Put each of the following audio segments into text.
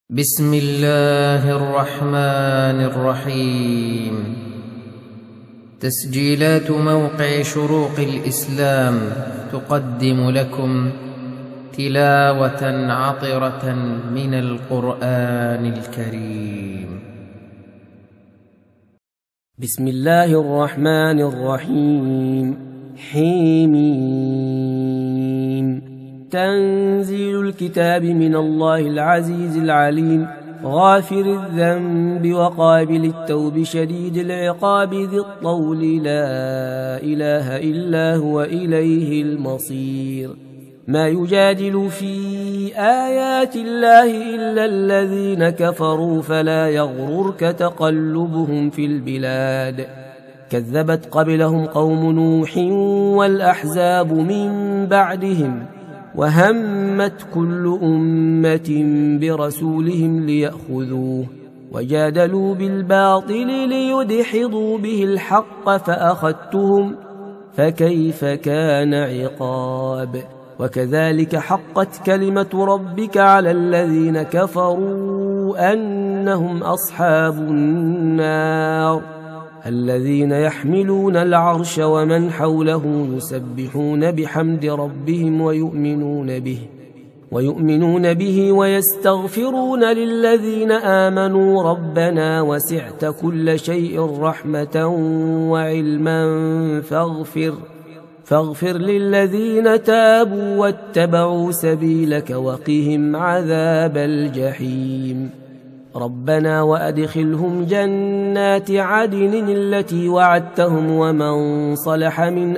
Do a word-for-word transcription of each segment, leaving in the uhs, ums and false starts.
بسم الله الرحمن الرحيم. تسجيلات موقع شروق الإسلام تقدم لكم تلاوة عطرة من القرآن الكريم. بسم الله الرحمن الرحيم. حميم. تنزيل الكتاب من الله العزيز العليم، غافر الذنب وقابل التوب، شديد العقاب، ذي الطول، لا إله إلا هو، إليه المصير. ما يجادل في آيات الله إلا الذين كفروا، فلا يغررك تقلبهم في البلاد. كذبت قبلهم قوم نوح والأحزاب من بعدهم، وهمت كل أمة برسولهم ليأخذوه، وجادلوا بالباطل ليدحضوا به الحق، فأخذتهم فكيف كان عقاب. وكذلك حقت كلمة ربك على الذين كفروا أنهم أصحاب النار، الذين يحملون العرش ومن حوله يسبحون بحمد ربهم ويؤمنون به ويؤمنون به ويستغفرون للذين آمنوا ربنا وسعت كل شيء رحمة وعلما فاغفر فاغفر للذين تابوا واتبعوا سبيلك وقهم عذاب الجحيم. ربنا وأدخلهم جنات عدن التي وعدتهم ومن صلح من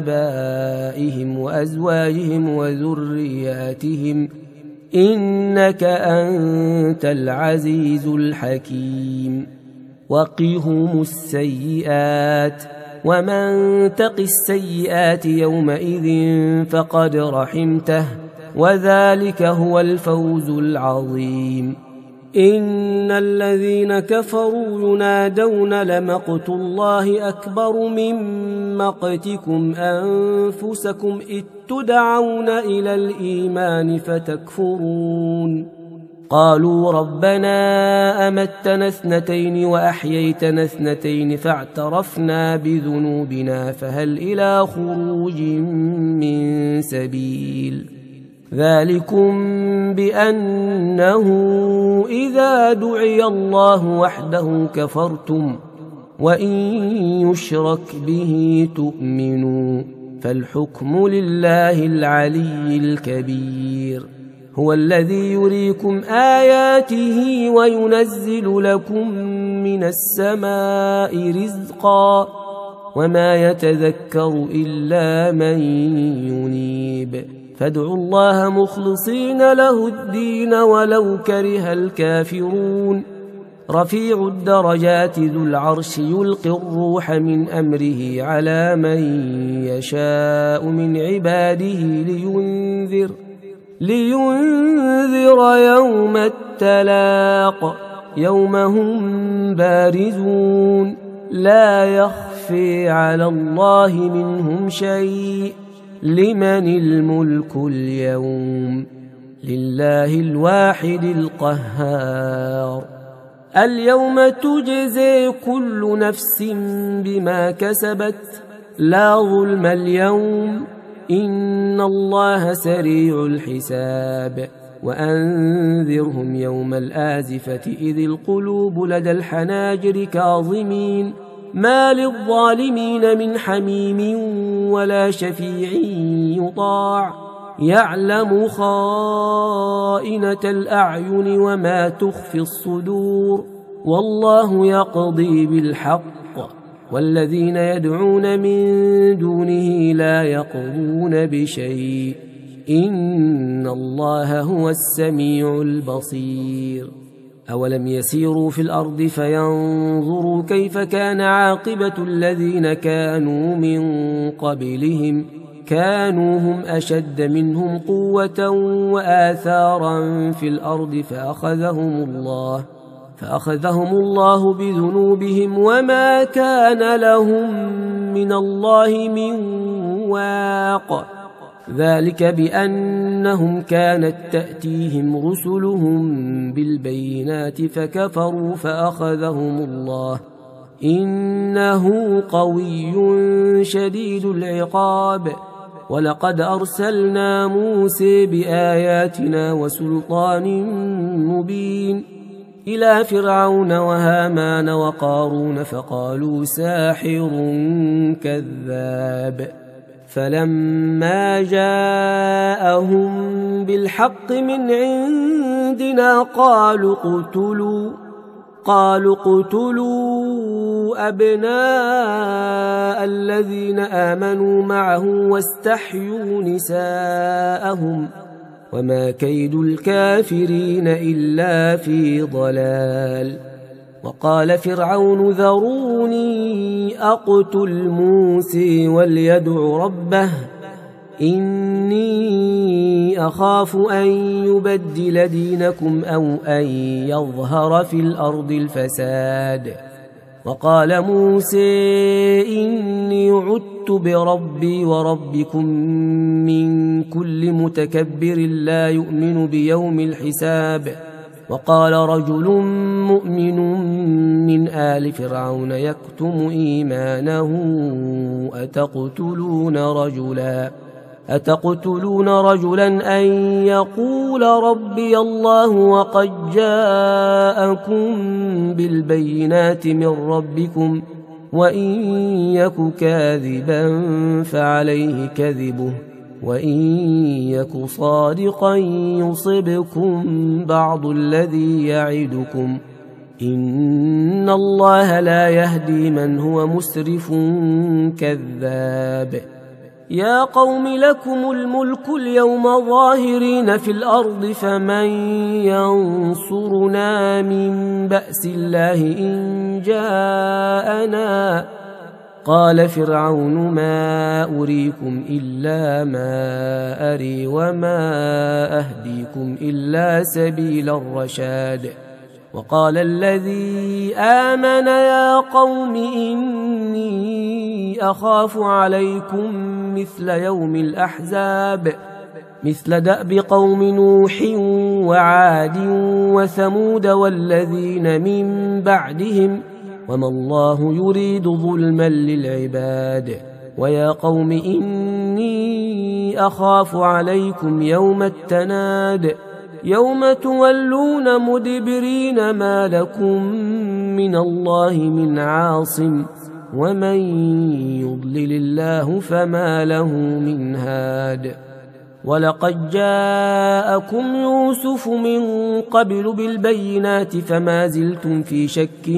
آبائهم وأزواجهم وذرياتهم، إنك أنت العزيز الحكيم. وقهم السيئات، ومن تق السيئات يومئذ فقد رحمته، وذلك هو الفوز العظيم. إن الذين كفروا ينادون لمقت الله أكبر من مقتكم أنفسكم إذ تدعون إلى الإيمان فتكفرون. قالوا ربنا أمتنا اثنتين وأحييتنا اثنتين فاعترفنا بذنوبنا فهل إلى خروج من سبيل. ذلكم بأنه إذا دعي الله وحده كفرتم، وإن يشرك به تؤمنوا، فالحكم لله العلي الكبير. هو الذي يريكم آياته وينزل لكم من السماء رزقا، وما يتذكر إلا من ينيب. فادعوا الله مخلصين له الدين ولو كره الكافرون. رفيع الدرجات ذو العرش يلقي الروح من أمره على من يشاء من عباده لينذر لينذر يوم التلاق، يوم هم بارزون لا يخفي على الله منهم شيء. لمن الملك اليوم؟ لله الواحد القهار. اليوم تجزي كل نفس بما كسبت، لا ظلم اليوم، إن الله سريع الحساب. وأنذرهم يوم الآزفة إذ القلوب لدى الحناجر كاظمين، ما للظالمين من حميم ولا شفيع يطاع، يعلم خائنة الأعين وما تخفي الصدور، والله يقضي بالحق، والذين يدعون من دونه لا يقضون بشيء، إن الله هو السميع البصير. أولم يسيروا في الأرض فينظروا كيف كان عاقبة الذين كانوا من قبلهم، كانوا هم أشد منهم قوة وآثارا في الأرض فأخذهم الله فأخذهم الله بذنوبهم، وما كان لهم من الله من واق. ذلك بأنهم كانت تأتيهم رسلهم بالبينات فكفروا فأخذهم الله إنه قوي شديد العقاب. ولقد أرسلنا موسى بآياتنا وسلطان مبين إلى فرعون وهامان وقارون فقالوا ساحر كذاب. فلما جاءهم بالحق من عندنا قالوا اقتلوا قالوا اقتلوا أبناء الذين آمنوا معه واستحيوا نساءهم وما كيد الكافرين إلا في ضلال. وقال فرعون ذروني أقتل موسى وليدع ربه إني أخاف أن يبدل دينكم أو أن يظهر في الأرض الفساد. وقال موسى إني عدت بربي وربكم من كل متكبر لا يؤمن بيوم الحساب. وقال رجل مؤمن من آل فرعون يكتم إيمانه أتقتلون رجلا أتقتلون رجلا أن يقول ربي الله وقد جاءكم بالبينات من ربكم وإن يك كاذبا فعليه كذبه وإن يك صادقا يصبكم بعض الذي يعدكم إن الله لا يهدي من هو مسرف كذاب. يا قوم لكم الملك اليوم ظاهرين في الأرض فمن ينصرنا من بأس الله إن جاءنا. قال فرعون ما أريكم إلا ما أري وما أهديكم إلا سبيل الرشاد. وقال الذي آمن يا قوم إني أخاف عليكم مثل يوم الأحزاب مثل دأب قوم نوح وعاد وثمود والذين من بعدهم وما الله يريد ظلما للعباد. ويا قوم إني أخاف عليكم يوم التناد يوم تولون مدبرين ما لكم من الله من عاصم ومن يضلل الله فما له من هاد. ولقد جاءكم يوسف من قبل بالبينات فما زلتم في شك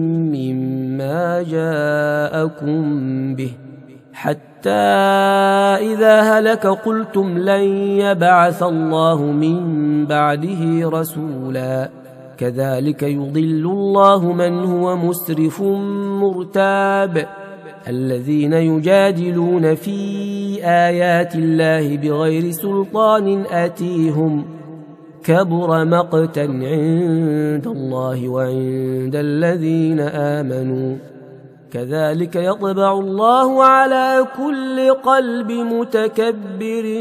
مما جاءكم به حتى إذا هلك قلتم لن يبعث الله من بعده رسولا كذلك يضل الله من هو مسرف مرتاب. الذين يجادلون في آيات الله بغير سلطان أتيهم كبر مقتا عند الله وعند الذين آمنوا كذلك يطبع الله على كل قلب متكبر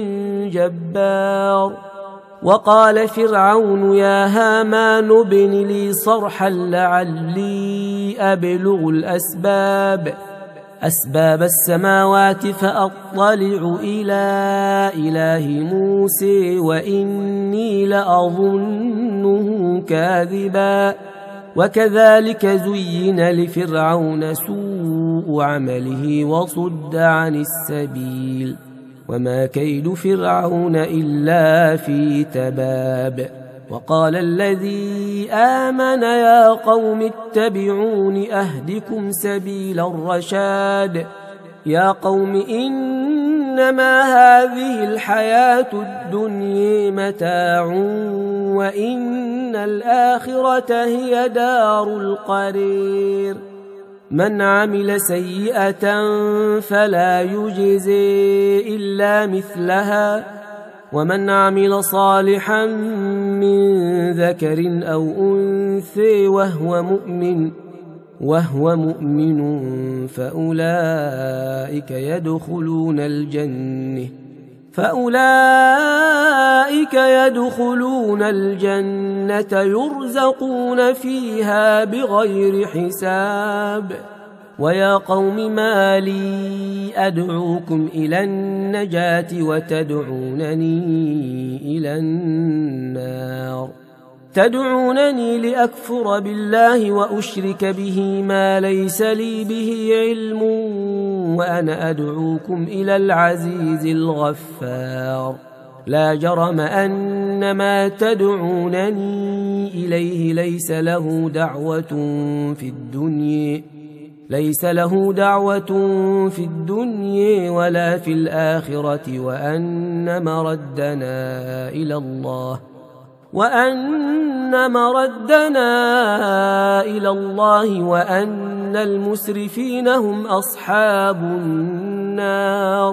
جبار. وقال فرعون يا هامان ابن لي صرحا لعلي أبلغ الأسباب أسباب السماوات فأطلع إلى إله موسى وإني لأظنه كاذبا. وكذلك زين لفرعون سوء عمله وصد عن السبيل وما كيد فرعون إلا في تباب. وقال الذي آمن يا قوم اتبعون أهدكم سبيل الرشاد. يا قوم إنما هذه الحياة الدنيا متاع وإن الآخرة هي دار القرير. من عمل سيئة فلا يجزي إلا مثلها ومن عمل صالحا من ذكر أو أنثى وهو مؤمن وهو مؤمن فأولئك يدخلون الجنة فأولئك يدخلون الجنة يرزقون فيها بغير حساب. ويا قوم ما لي أدعوكم إلى النجاة وتدعونني إلى النار تدعونني لأكفر بالله وأشرك به ما ليس لي به علم وأنا أدعوكم إلى العزيز الغفار. لا جرم أن ما تدعونني إليه ليس له دعوة في الدنيا ليس له دعوة في الدنيا ولا في الآخرة وأن مردنا إلى الله وأن مردنا إلى الله وأن المسرفين هم أصحاب النار.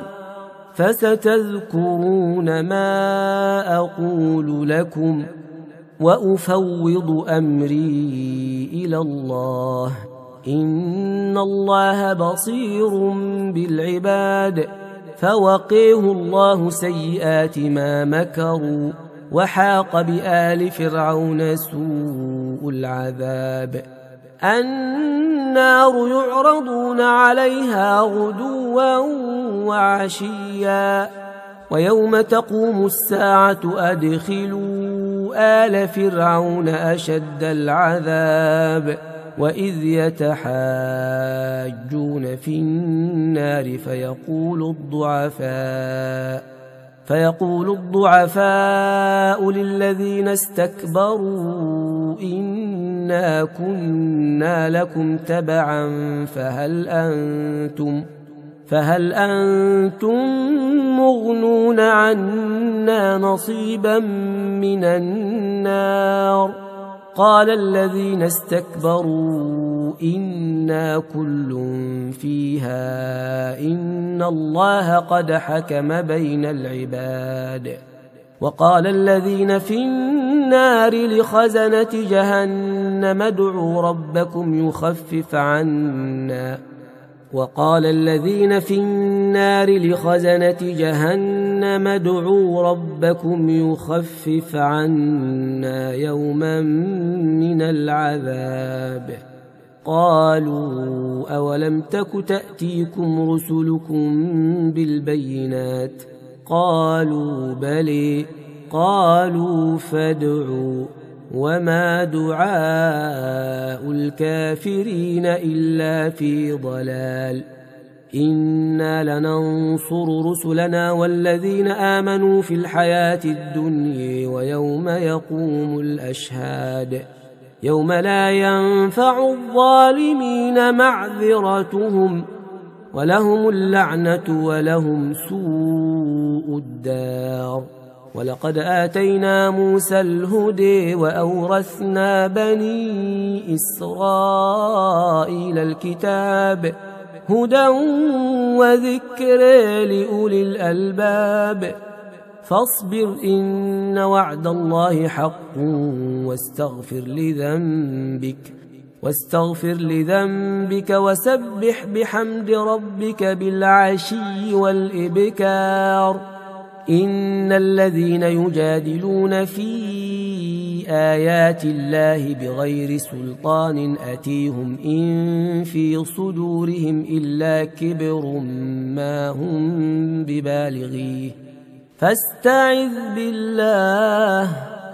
فستذكرون ما أقول لكم وأفوض أمري إلى الله إن الله بصير بالعباد. فوقيه الله سيئات ما مكروا وحاق بآل فرعون سوء العذاب. النار يعرضون عليها غدوا وعشيا ويوم تقوم الساعة أدخلوا آل فرعون أشد العذاب. وإذ يتحاجون في النار فيقول الضعفاء فيقول الضعفاء للذين استكبروا إنا كنا لكم تبعا فهل أنتم فهل أنتم مغنون عنا نصيبا من النار. قال الذين استكبروا إنا كل فيها إن الله قد حكم بين العباد. وقال الذين في النار لخزنة جهنم ادعوا ربكم يخفف عنا وقال الذين في النار لخزنة جهنم ادعوا ربكم يخفف عنا يوما من العذاب. قالوا أولم تك تأتيكم رسلكم بالبينات قالوا بلى قالوا فادعوا وما دعاء الكافرين إلا في ضلال. إنا لننصر رسلنا والذين آمنوا في الحياة الدنيا ويوم يقوم الأشهاد يوم لا ينفع الظالمين معذرتهم ولهم اللعنة ولهم سوء الدار. ولقد آتينا موسى الهدى وأورثنا بني إسرائيل الكتاب هدى وذكر لأولي الألباب. فاصبر إن وعد الله حق واستغفر لذنبك واستغفر لذنبك وسبح بحمد ربك بالعشي والإبكار. إن الذين يجادلون في آيات الله بغير سلطان أتيهم إن في صدورهم إلا كبر ما هم ببالغيه فاستعذ بالله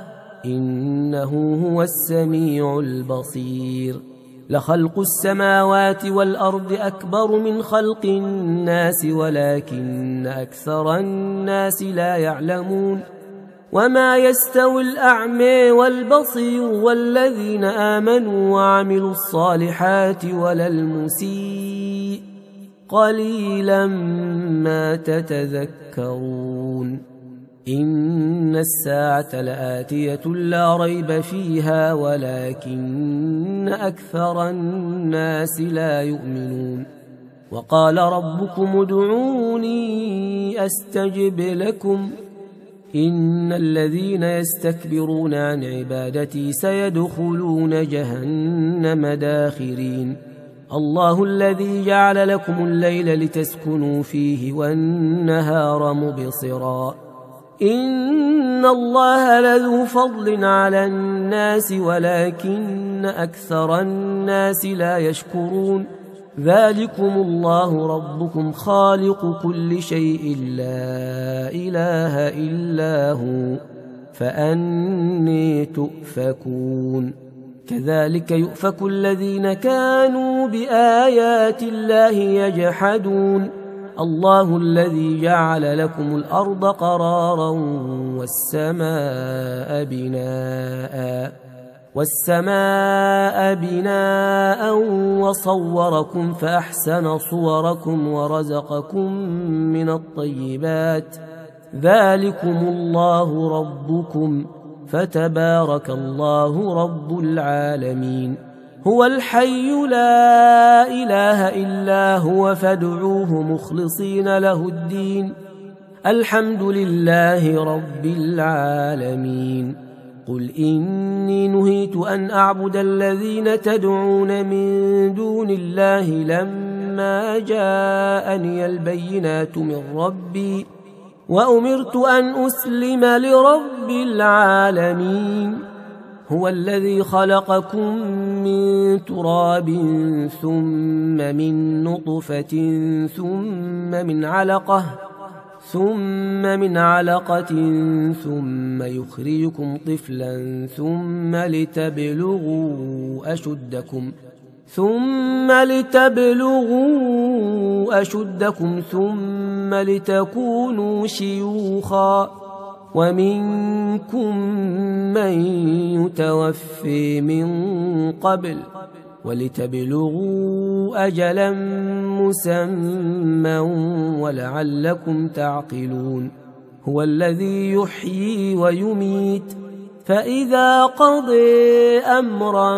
إنه هو السميع البصير. لخلق السماوات والأرض أكبر من خلق الناس ولكن أكثر الناس لا يعلمون. وما يستوي الأعمى والبصير والذين آمنوا وعملوا الصالحات ولا المسيء قليلا ما تتذكرون. إن الساعة لآتية لا ريب فيها ولكن أكثر الناس لا يؤمنون. وقال ربكم ادعوني أستجب لكم إن الذين يستكبرون عن عبادتي سيدخلون جهنم داخرين. الله الذي جعل لكم الليل لتسكنوا فيه والنهار مبصرا إن الله لذو فضل على الناس ولكن أكثر الناس لا يشكرون ذلكم الله ربكم خالق كل شيء لا إله إلا هو فأني تؤفكون كذلك يؤفك الذين كانوا بآيات الله يجحدون الله الذي جعل لكم الأرض قرارا والسماء بناء والسماء بناء وصوركم فأحسن صوركم ورزقكم من الطيبات ذلكم الله ربكم فتبارك الله رب العالمين هو الحي لا إله إلا هو فادعوه مخلصين له الدين الحمد لله رب العالمين قل إني نهيت أن أعبد الذين تدعون من دون الله لما جاءني البينات من ربي وأمرت أن أسلم لرب العالمين هو الذي خلقكم من تراب ثم من نطفة ثم من علقة ثم من علقة ثم يخرجكم طفلا ثم لتبلغوا أشدكم ثم لتبلغوا أشدكم ثم لتكونوا شيوخا ومنكم من يتوفي من قبل ولتبلغوا أجلا مسمى ولعلكم تعقلون هو الذي يحيي ويميت فإذا قضي أمرا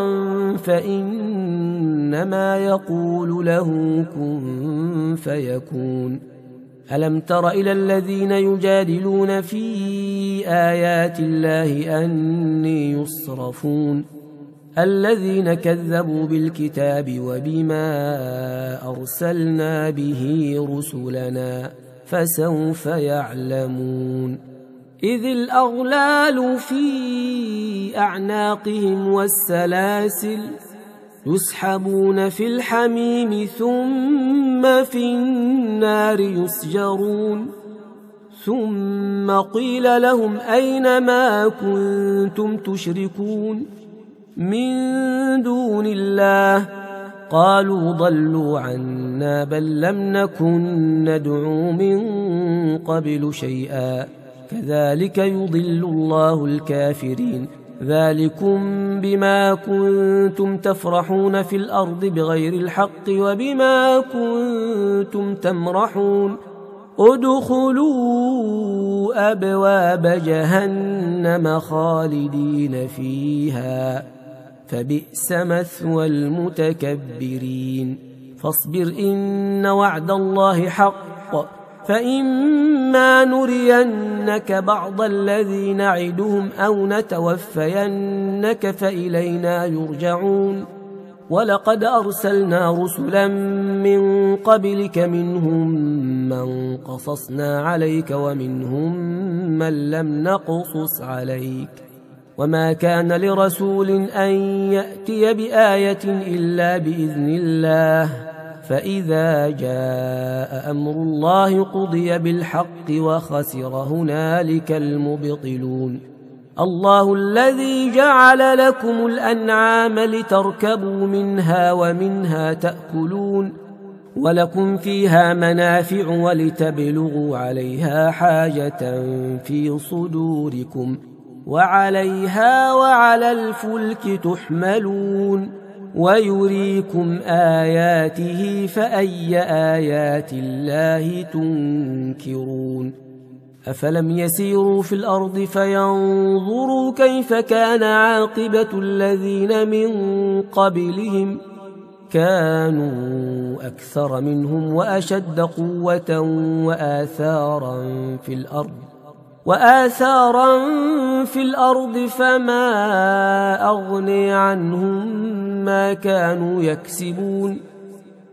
فإنما يقول له كن فيكون ألم تر إلى الذين يجادلون في آيات الله أني يصرفون الذين كذبوا بالكتاب وبما أرسلنا به رسلنا فسوف يعلمون إذ الأغلال في أعناقهم والسلاسل يسحبون في الحميم ثم في النار يسجرون ثم قيل لهم أين ما كنتم تشركون من دون الله قالوا ضلوا عنا بل لم نكن ندعو من قبل شيئا كذلك يضل الله الكافرين ذلكم بما كنتم تفرحون في الأرض بغير الحق وبما كنتم تمرحون ادخلوا أبواب جهنم خالدين فيها فبئس مثوى المتكبرين فاصبر إن وعد الله حق فإما نرينك بعض الذي نعدهم أو نتوفينك فإلينا يرجعون ولقد أرسلنا رسلا من قبلك منهم من قصصنا عليك ومنهم من لم نقصص عليك وما كان لرسول أن يأتي بآية إلا بإذن الله فإذا جاء أمر الله قضي بالحق وخسر هنالك المبطلون الله الذي جعل لكم الأنعام لتركبوا منها ومنها تأكلون ولكم فيها منافع ولتبلغوا عليها حاجة في صدوركم وعليها وعلى الفلك تحملون ويريكم آياته فأي آيات الله تنكرون أفلم يسيروا في الأرض فينظروا كيف كان عاقبة الذين من قبلهم كانوا أكثر منهم وأشد قوة وآثارا في الأرض وآثارا في الأرض فما أغني عنهم ما كانوا يكسبون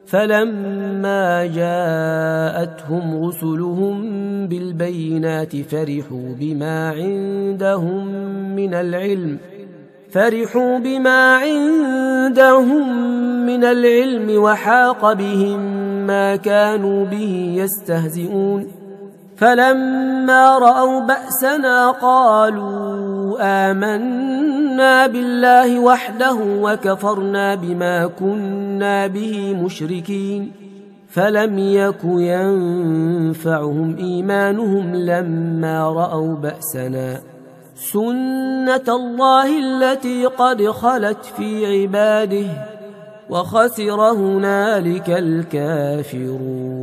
فلما جاءتهم رسلهم بالبينات فرحوا بما عندهم من العلم فرحوا بما عندهم من العلم وحاق بهم ما كانوا به يستهزئون فلما رأوا بأسنا قالوا آمنا بالله وحده وكفرنا بما كنا به مشركين فلم يك ينفعهم إيمانهم لما رأوا بأسنا سنة الله التي قد خلت في عباده وخسر هنالك الكافرون.